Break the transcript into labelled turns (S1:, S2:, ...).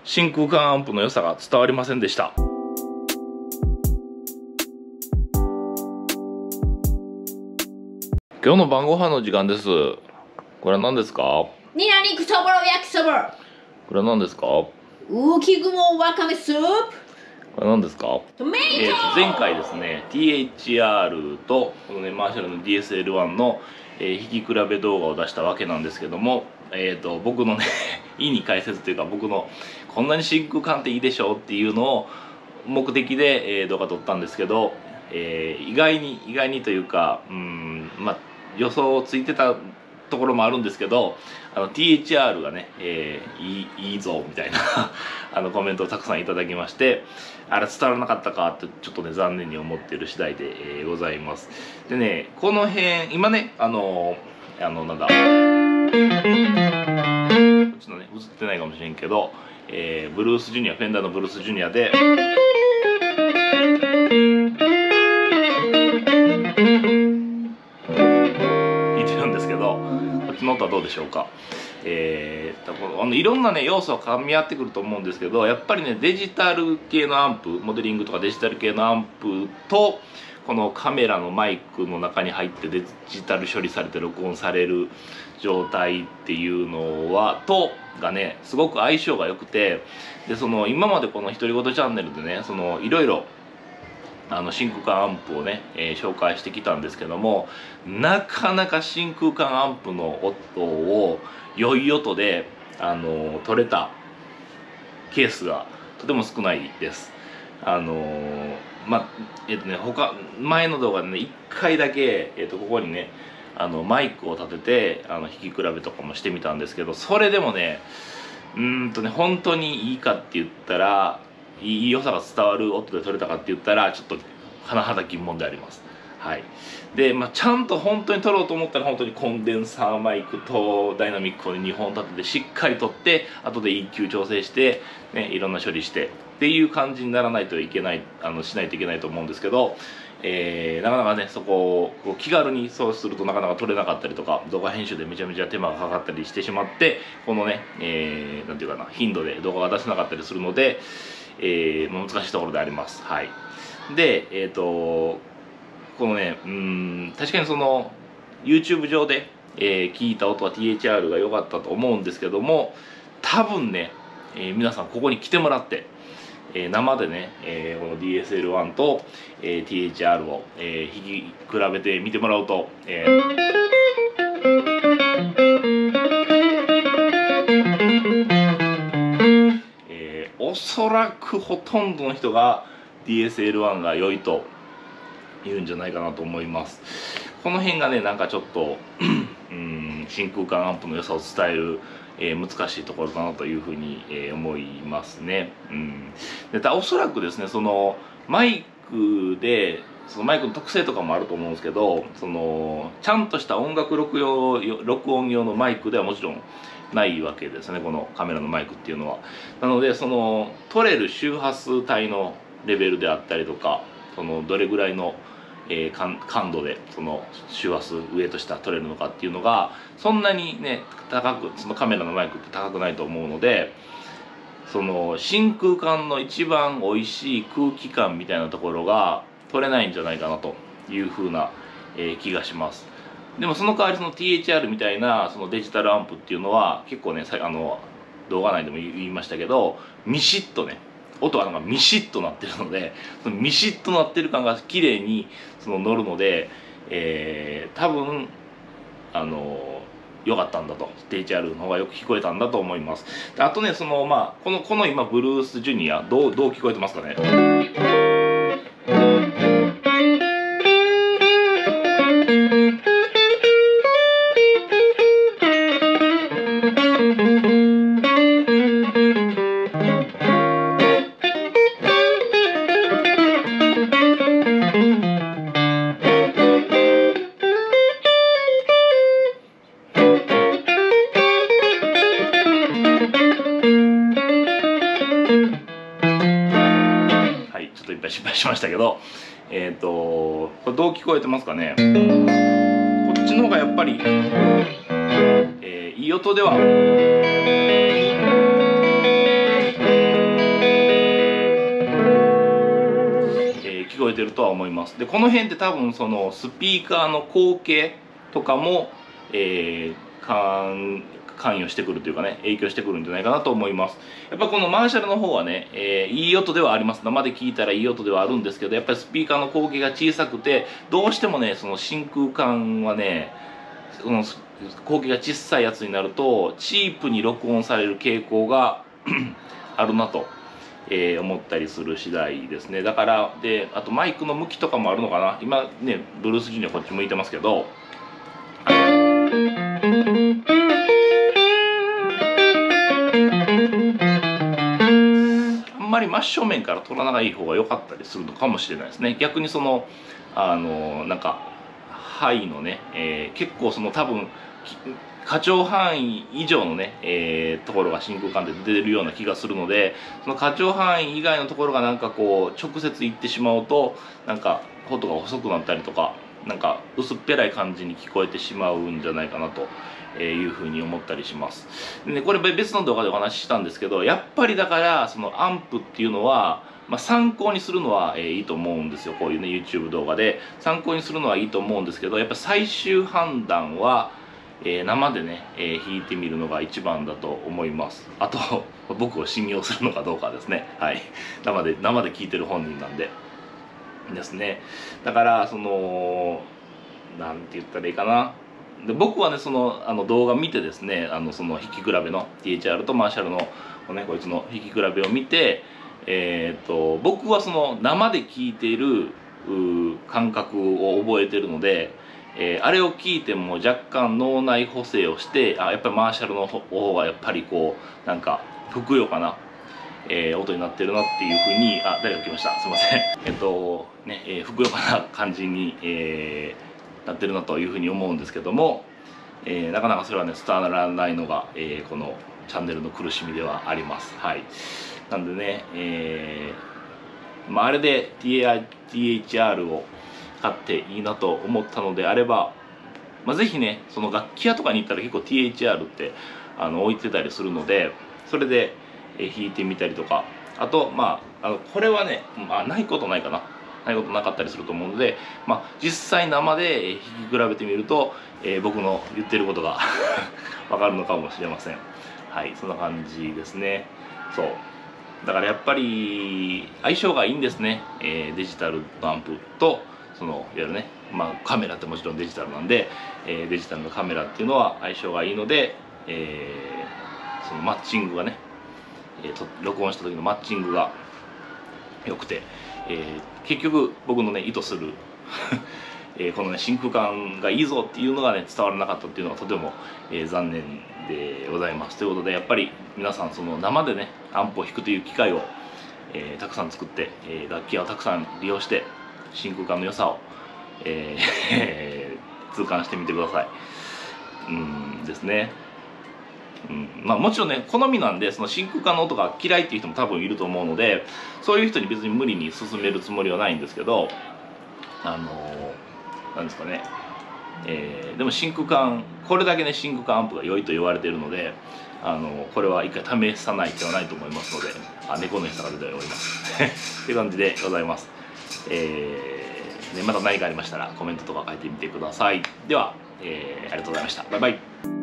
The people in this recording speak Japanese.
S1: 真空管アンプの良さが伝わりませんでした。今日の晩ご飯の時間です。これは何ですか？
S2: ニラ肉そぼろ焼きそぼろ。
S1: これは何ですか？
S2: 浮雲わかめスープ。
S1: これは何ですか？
S2: トメト。
S1: 前回ですね THR とこのねマーシャルの DSL-1 の、弾き比べ動画を出したわけなんですけども、僕のね意に介せずというか、僕のこんなに真空管っていいでしょうっていうのを目的で、動画撮ったんですけど、意外にというか、まあ予想ついてたところもあるんですけど、THR がね、いいぞみたいなコメントをたくさんいただきまして、あれ伝わらなかったかってちょっとね残念に思っている次第で、ございます。でね、この辺今ねなんだこっちのね映ってないかもしれんけど、ブルースジュニア、フェンダーのブルースジュニアでこっちの音はどうでしょうか。いろんなね要素が噛み合ってくると思うんですけど、やっぱりねデジタル系のアンプ、モデリングとかデジタル系のアンプとこのカメラのマイクの中に入ってデジタル処理されて録音される状態っていうのがねすごく相性が良くて、で今までこの独り言チャンネルでねいろいろ真空管アンプをね、紹介してきたんですけども、なかなか真空管アンプの音を良い音で取れたケースがとても少ないです。前の動画でね1回だけ、ここにねマイクを立てて弾き比べとかもしてみたんですけど、それでもね本当にいいかって言ったら、いい良さが伝わる音で撮れたかって言ったらちょっと甚だ疑問であります。はい。で、ちゃんと本当に撮ろうと思ったら本当にコンデンサーマイクとダイナミックを2本立ててしっかり撮って、後で EQ 調整して、ね、いろんな処理してっていう感じにならないといけない、しないといけないと思うんですけど、なかなかねそこを気軽にそうするとなかなか撮れなかったりとか、動画編集でめちゃめちゃ手間がかかったりしてしまって、このね、なんていうかな、頻度で動画が出せなかったりするので、難しいところであります。はい。で、このね確かにYouTube 上で、聞いた音は THR が良かったと思うんですけども、多分ね、皆さんここに来てもらって、生でね、この DSL-1 と、THR を、弾き比べてみてもらうと、おそらくほとんどの人が DSL-1 が良いと言うんじゃないかなと思います。この辺がねなんかちょっと真空管アンプの良さを伝える、難しいところかなというふうに、思いますね。でおそらくですねマイクでマイクの特性とかもあると思うんですけど、ちゃんとした音楽録音用のマイクではもちろんないわけですね、このカメラのマイクっていうのは。なので取れる周波数帯のレベルであったりとか、どれぐらいの、感度で周波数上と下取れるのかっていうのがそんなにね高く、カメラのマイクって高くないと思うので、真空管の一番おいしい空気感みたいなところが取れないんじゃないかなというふうな、気がします。でもその代わりTHR みたいなデジタルアンプっていうのは結構ね動画内でも言いましたけど、ミシッとね音がなんかミシッとなってるので、ミシッとなってる感が綺麗に乗るので、多分良かったんだと、THR の方がよく聞こえたんだと思います。であとねこの今ブルースジュニアどう聞こえてますかね。失敗しましたけど、これどう聞こえてますかね。こっちの方がやっぱり、いい音ではえてるとは思います。でこの辺って多分そのスピーカーの口径とかも、関与してくるというかね、影響してくるんじゃないかなと思います。やっぱこのマーシャルの方はね、いい音ではあります。生で聞いたらいい音ではあるんですけど、やっぱりスピーカーの口径が小さくて、どうしてもねその真空管はね、その口径が小さいやつになるとチープに録音される傾向があるなと、思ったりする次第ですね。だからで、あとマイクの向きとかもあるのかな。今ねブルース・ジュニアこっち向いてますけど、あんまり真正面から撮らない方が良かったりするのかもしれないですね。逆にそのなんかハイのね、結構その多分可調範囲以上のね、ところが真空管で出るような気がするので、その可調範囲以外のところがなんかこう直接行ってしまうとなんか音が細くなったりとか、なんか薄っぺらい感じに聞こえてしまうんじゃないかなというふうに思ったりします。でね、これ別の動画でお話ししたんですけど、やっぱりだからそのアンプっていうのは、参考にするのは、いいと思うんですよ。こういうね YouTube 動画で参考にするのはいいと思うんですけど、やっぱ最終判断は生でね、弾いてみるのが一番だと思います。あと僕を信用するのかどうかですね。はい、生で聴いてる本人なんでですね。だからそのなんて言ったらいいかな。で僕はねその動画見てですね、その弾き比べの THR とマーシャルのねこいつの弾き比べを見て、僕はその生で聴いている感覚を覚えてるので、あれを聞いても若干脳内補正をして、やっぱりマーシャルの方がやっぱりこうなんかふくよかな、音になってるなっていうふうに、誰か来ました、すいません。ふくよかな感じに、なってるなというふうに思うんですけども、なかなかそれはね伝わらないのが、このチャンネルの苦しみではあります。はい、なんでね、あれで THR を買っていいなと思ったのであれば、ぜひねその楽器屋とかに行ったら結構 THR って置いてたりするので、それで弾いてみたりとか、あとこれはね、ないことないかな、ないことなかったりすると思うので、実際生で弾き比べてみると、僕の言ってることが分かるのかもしれません。はい、そんな感じですね。そうだからやっぱり相性がいいんですね。デジタルのアンプとそのいわゆるね、カメラってもちろんデジタルなんで、デジタルのカメラっていうのは相性がいいので、そのマッチングがね、録音した時のマッチングが良くて、結局僕のね意図するこのね真空管がいいぞっていうのがね伝わらなかったっていうのはとても、残念でございます。ということでやっぱり皆さんその生でねアンプを弾くという機会を、たくさん作って、楽器をたくさん利用して真空管の良さを、痛感してみてください。ですね。もちろんね好みなんで、その真空管の音が嫌いっていう人も多分いると思うので、そういう人に別に無理に勧めるつもりはないんですけど、なんですかね、でも真空管、これだけね真空管アンプが良いと言われているので、これは一回試さない手はないと思いますので、猫の餌が出ておりますっていう感じでございます。また何かありましたらコメントとか書いてみてください。では、ありがとうございました。バイバイ。